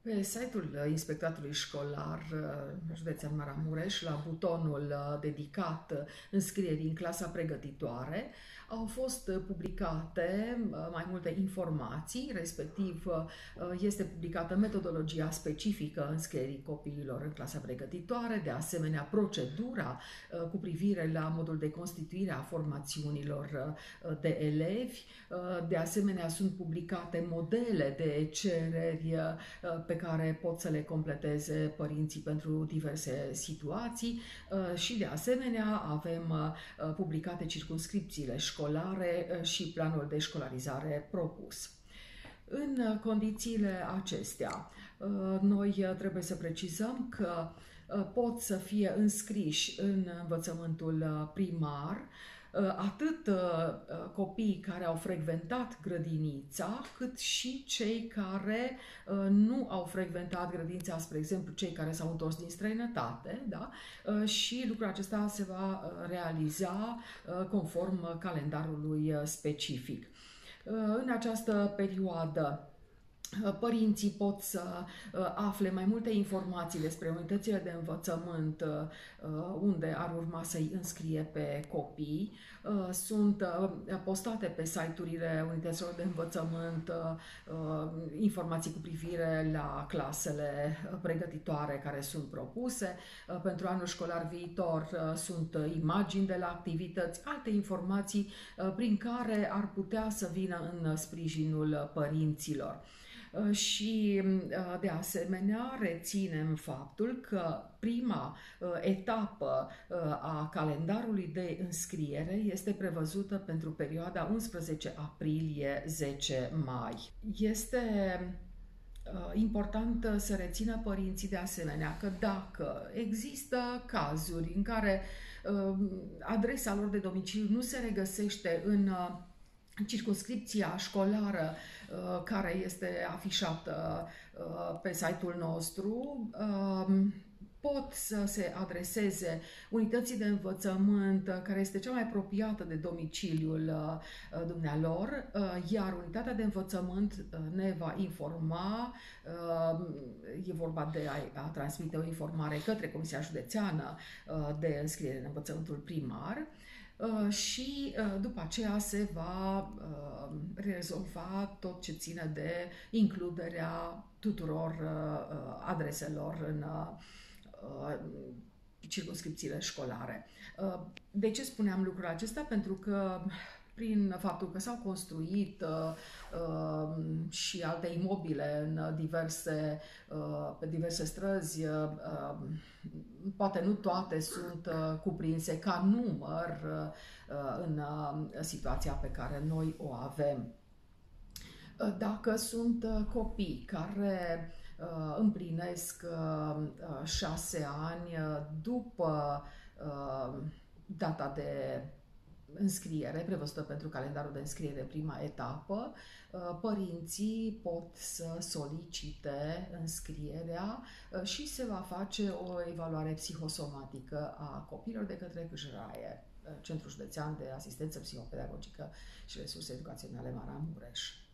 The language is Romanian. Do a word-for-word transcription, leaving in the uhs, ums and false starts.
Pe site-ul Inspectoratului Școlar Județean Maramureș, la butonul dedicat înscrierii în clasa pregătitoare, au fost publicate mai multe informații, respectiv este publicată metodologia specifică înscrierii copiilor în clasa pregătitoare, de asemenea procedura cu privire la modul de constituire a formațiunilor de elevi, de asemenea sunt publicate modele de cereri pe care pot să le completeze părinții pentru diverse situații și de asemenea avem publicate circumscripțiile școlare și planul de școlarizare propus. În condițiile acestea, noi trebuie să precizăm că pot să fie înscriși în învățământul primar atât copiii care au frecventat grădinița, cât și cei care nu au frecventat grădinița, spre exemplu, cei care s-au întors din străinătate, da? Și lucrul acesta se va realiza conform calendarului specific. În această perioadă, părinții pot să afle mai multe informații despre unitățile de învățământ unde ar urma să-i înscrie pe copii. Sunt postate pe site-urile unităților de învățământ informații cu privire la clasele pregătitoare care sunt propuse. Pentru anul școlar viitor sunt imagini de la activități, alte informații prin care ar putea să vină în sprijinul părinților. Și, de asemenea, reținem faptul că prima etapă a calendarului de înscriere este prevăzută pentru perioada unsprezece aprilie - zece mai. Este important să rețină părinții de asemenea că dacă există cazuri în care adresa lor de domiciliu nu se regăsește în circumscripția școlară care este afișată pe site-ul nostru, pot să se adreseze unității de învățământ care este cea mai apropiată de domiciliul dumnealor, iar unitatea de învățământ ne va informa, e vorba de a, a transmite o informare către Comisia Județeană de înscriere în învățământul primar, și după aceea se va rezolva tot ce ține de includerea tuturor adreselor în circumscripțiile școlare. De ce spuneam lucrul acesta? Pentru că prin faptul că s-au construit uh, uh, și alte imobile în diverse, uh, pe diverse străzi, uh, poate nu toate sunt uh, cuprinse ca număr uh, în uh, situația pe care noi o avem. Dacă sunt uh, copii care uh, împlinesc uh, șase ani după uh, data de înscriere prevăzută pentru calendarul de înscriere prima etapă, părinții pot să solicite înscrierea și se va face o evaluare psihosomatică a copiilor de către C J R A E, Centrul Județean de Asistență Psihopedagogică și Resurse Educaționale Maramureș.